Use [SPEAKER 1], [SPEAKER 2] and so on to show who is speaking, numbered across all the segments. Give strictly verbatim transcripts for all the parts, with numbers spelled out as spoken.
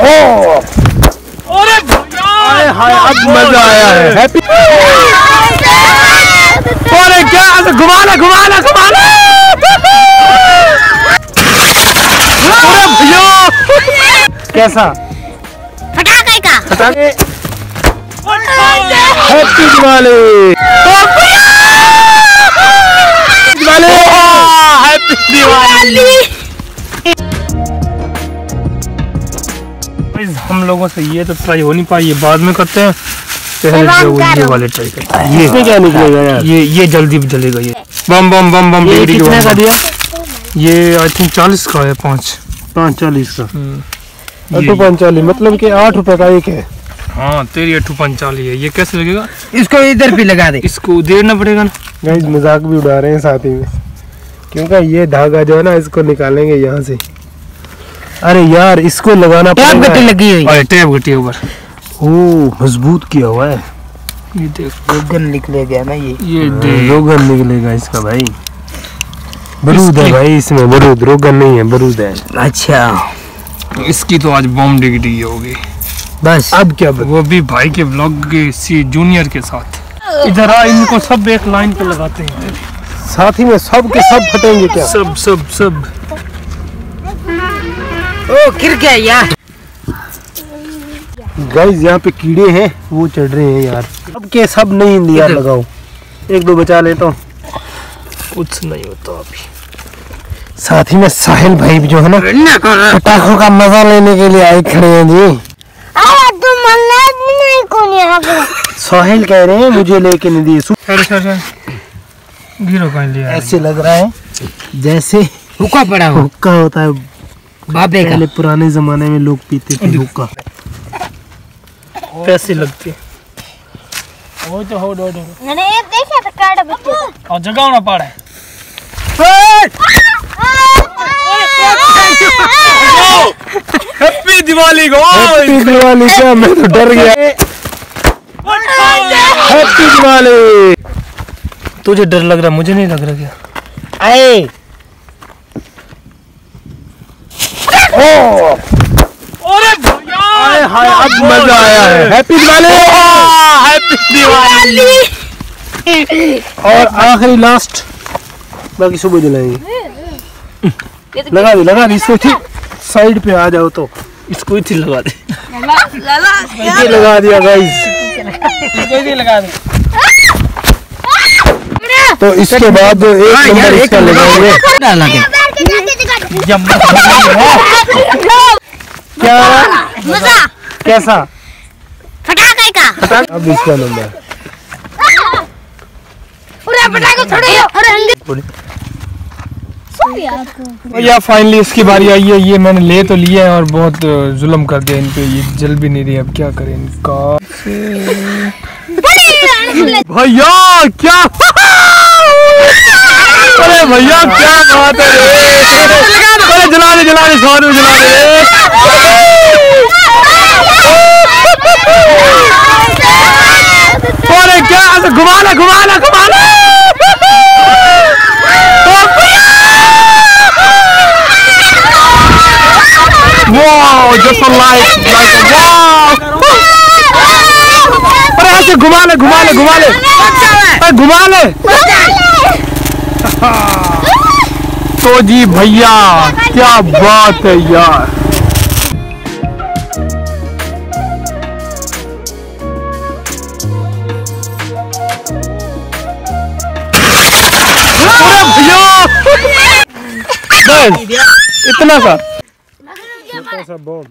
[SPEAKER 1] अरे हाय अब मजा आया है। हैप्पी अरे क्या घुमा ला घुमा ला घुमा ला। अरे भैया कैसा
[SPEAKER 2] फटाके का
[SPEAKER 1] फटाके। Happy Diwali Diwali happy Diwali. हम लोगों से ये तो ट्राई हो नहीं पाई, ये बाद में करते हैं। पहले जो ये वाले ट्राई करते हैं। ये इसमें क्या निकलेगा यार? ये ये जल्दी जलेगा। ये बम बम बम बम। ये कितने का दिया? ये आई थिंक चालीस का है। पाँच पाँच चालीस का। अट्ठू पंचालीस मतलब कि आठ रुपए का एक है। हाँ तेरी अट्ठू पंचालीस है। ये कैसे लगेगा?
[SPEAKER 3] इसको इधर भी लगा दे।
[SPEAKER 1] इसको देना पड़ेगा ना। गाइस मजाक भी उड़ा रहे हैं साथ ही में, क्योंकि ये धागा जो है ना इसको निकालेंगे यहाँ से। अरे यार इसको लगाना
[SPEAKER 3] टैप गट्टी लगी हुई है।
[SPEAKER 1] टैप गट्टी ऊपर। ओह मजबूत किया हुआ है। ये देख
[SPEAKER 3] रोगन निकलेगा ना। ये
[SPEAKER 1] ये देख रोगन निकलेगा इसका भाई। बरूद है भाई इसमें, बरूद रोगन नहीं है बरूद है।
[SPEAKER 3] अच्छा
[SPEAKER 1] इसकी तो आज बॉम्ब डिग्री होगी
[SPEAKER 3] बस।
[SPEAKER 1] अब क्या बता? वो भी भाई के ब्लॉग के सी जूनियर के साथ। इधर आ, इनको सब एक लाइन पे लगाते हैं। साथ ही में सब के सब फटेंगे क्या? सब सब सब।
[SPEAKER 3] ओ गिर गया यार।
[SPEAKER 1] गाइस यहाँ पे कीड़े हैं वो चढ़ रहे हैं यार। अब के सब नहीं यार लगाओ, एक दो बचा लेता हूँ। कुछ नहीं होता अभी। साथ ही में साहिल भाई भी जो है ना पटाखों का मजा लेने के लिए आए खड़े हैं जी। साहिल कह रहे हैं मुझे लेके नहीं दिए। ऐसे लग रहा है जैसे
[SPEAKER 3] हुक्का पड़ा हो।
[SPEAKER 1] हुक्का होता है
[SPEAKER 3] बाबे का।
[SPEAKER 1] पहले पुराने जमाने में लोग पीते थे हुक्का। पैसे लगते वो तो हो डो डो
[SPEAKER 2] मैंने ये देखा था कार्ड बच्चे
[SPEAKER 1] और जगाना पड़ा है। हैप्पी दिवाली को। हैप्पी दिवाली क्या? मैं तो डर गया। हैप्पी दिवाली। तुझे डर लग रहा, मुझे नहीं लग रहा क्या?
[SPEAKER 3] आए
[SPEAKER 1] अरे हाय अब मजा आया है। Happy Diwali happy Diwali. और आखिरी लास्ट बाकी सुबह जलाएंगे। लगा दे लगा दे इसको ठीक साइड पे आ जाओ तो इसको इधर लगा दे। इधर लगा दिया गाइस। इसको इधर लगा दे। तो इसके बाद एक नंबर इसका लगाएंगे। क्या
[SPEAKER 2] मजा
[SPEAKER 1] कैसा
[SPEAKER 2] फटाके का।
[SPEAKER 1] अब इसका नंबर
[SPEAKER 2] पटाखे थोड़े
[SPEAKER 1] या फाइनली इसकी बारी आई है। ये मैंने ले तो लिया है और बहुत जुल्म कर दिया इन पे। ये जल भी नहीं रही, अब क्या करें इनका। भैया क्या अरे भैया क्या बात है। अरे जला दे जला दे सौ रुपये जला दे। अरे क्या घुमा ला घुमा ला घुमा ला। Wow, just a light, like a wow. अरे ऐसे घुमा ले घुमा ले घुमा ले घुमा ले। तो जी भैया क्या बात है यार। अरे भैया बस इतना सा छोटा सा बम।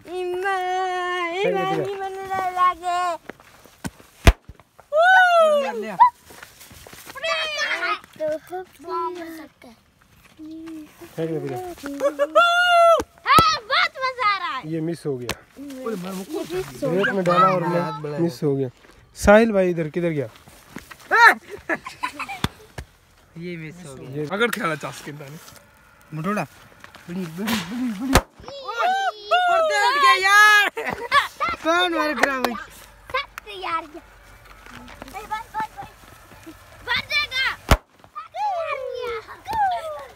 [SPEAKER 2] बहुत मजा आ रहा है।
[SPEAKER 1] ये मिस हो गया, रेत में डाला और मैं मिस हो गया। साहिल भाई इधर किधर गया?
[SPEAKER 3] ये मिस हो गया।
[SPEAKER 1] अगर खेला चास के दाने
[SPEAKER 3] मुठोड़ा बड़ी बड़ी बड़ी बड़ी पड़ते उठ गया यार। कौन मार गिरा भाई
[SPEAKER 2] यार बस बस बस बच जाएगा।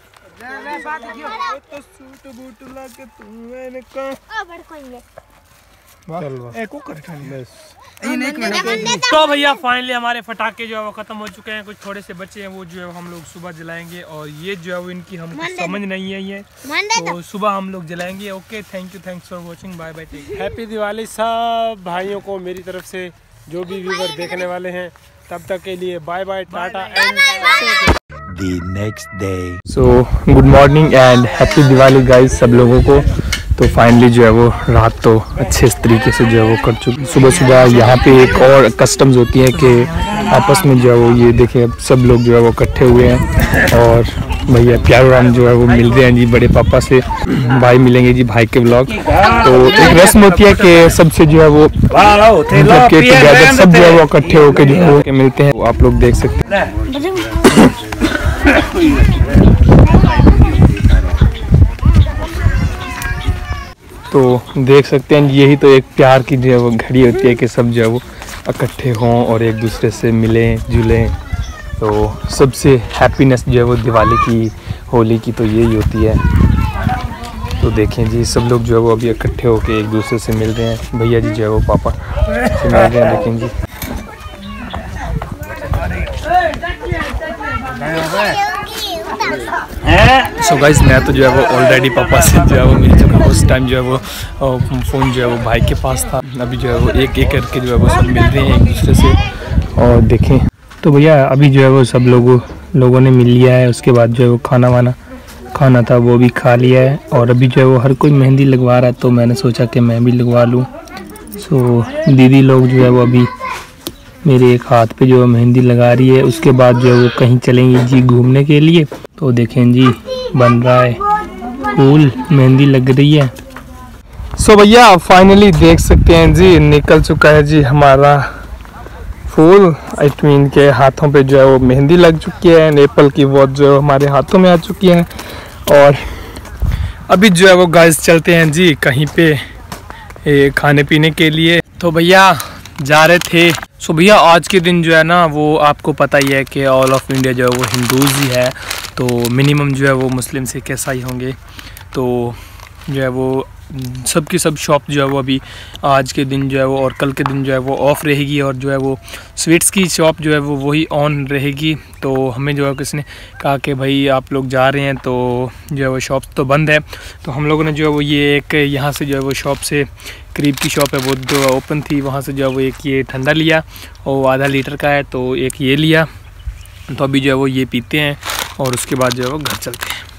[SPEAKER 1] मैं बात किया तो सूट बूट ला के तू मैंने कहा
[SPEAKER 2] ओ बड़ कोई
[SPEAKER 1] चल
[SPEAKER 3] एक कुकर
[SPEAKER 1] बस।
[SPEAKER 4] तो भैया फाइनली हमारे फटाके जो है वो खत्म हो चुके हैं, कुछ थोड़े से बचे हैं, वो जो है हम लोग सुबह जलाएंगे। और ये जो है वो इनकी हमको समझ नहीं है ये, तो सुबह हम लोग जलाएंगे। Okay, thank you, thanks for watching, bye bye, take care.
[SPEAKER 1] Happy Diwali सब भाइयों को मेरी तरफ से, जो भी व्यूवर देखने वाले हैं। तब तक के लिए bye bye, tata and
[SPEAKER 5] The next day.
[SPEAKER 1] So good morning and happy Diwali guys सब लोगों को। तो फाइनली जो है वो रात तो अच्छे तरीके से जो है वो कर चुकी। सुबह सुबह यहाँ पे एक और कस्टम्स होती है कि आपस में जो है वो ये देखें अब सब लोग जो है वो इकट्ठे हुए हैं। और भैया प्यारो राम जो है वो मिल रहे हैं जी बड़े पापा से, भाई मिलेंगे जी भाई के व्लॉग। तो एक रस्म होती है कि सबसे जो है वो मतलब के टुगेदर सब जो है वो इकट्ठे होकर जो है वो मिलते हैं, वो आप लोग देख सकते हैं। तो देख सकते हैं यही तो एक प्यार की जो है वो घड़ी होती है कि सब जो है वो इकट्ठे हों और एक दूसरे से मिलें जुलें। तो सबसे हैप्पीनेस जो है वो दिवाली की, होली की तो यही होती है। तो देखें जी सब लोग जो है वो अभी इकट्ठे होके एक दूसरे से मिल रहे हैं। भैया जी जो है वो पापा से मिल रहे हैं, देखें जी। सो गाइस मैं तो जो है वो ऑलरेडी पापा से जो है वो मिल चुका हूँ। उस टाइम जो है वो फ़ोन जो है वो भाई के पास था। अभी जो है वो एक एक करके जो है वो सब मिल रहे हैं एक दूसरे से। और देखें तो भैया अभी जो है वो सब लोगों लोगों ने मिल लिया है। उसके बाद जो है वो खाना वाना खाना था वो भी खा लिया है। और अभी जो है वो हर कोई मेहंदी लगवा रहा है, तो मैंने सोचा कि मैं भी लगवा लूँ। सो दीदी लोग जो है वो अभी मेरे एक हाथ पे जो है मेहंदी लगा रही है। उसके बाद जो है वो कहीं चलेंगी जी घूमने के लिए। तो देखें जी बन रहा है फूल, मेहंदी लग रही है। सो so, भैया फाइनली देख सकते हैं जी निकल चुका है जी हमारा फूल। इट मीन के हाथों पे जो है वो मेहंदी लग चुकी है। एप्पल की वो जो है हमारे हाथों में आ चुकी है। और अभी जो है वो गाइस चलते हैं जी कहीं पे ए, खाने पीने के लिए। तो भैया जा रहे थे। सो भैया आज के दिन जो है ना वो आपको पता ही है कि ऑल ऑफ इंडिया जो है वो हिंदूज़ ही है, तो मिनिमम जो है वो मुस्लिम सिख ईसाई होंगे। तो जो है वो सबकी सब शॉप जो है वो अभी आज के दिन जो है वो और कल के दिन जो है वो ऑफ़ रहेगी। और जो है वो स्वीट्स की शॉप जो है वो वही ऑन रहेगी। तो हमें जो है किसने कहा कि भाई आप लोग जा रहे हैं तो जो है वो शॉप तो बंद है। तो हम लोगों ने जो है वो ये एक यहाँ से जो है वो शॉप से करीब की शॉप है वो जो ओपन थी, वहाँ से जो है वो एक ये ठंडा लिया और आधा लीटर का है, तो एक ये लिया। तो अभी जो है वो ये पीते हैं और उसके बाद जो है वो घर चलते हैं।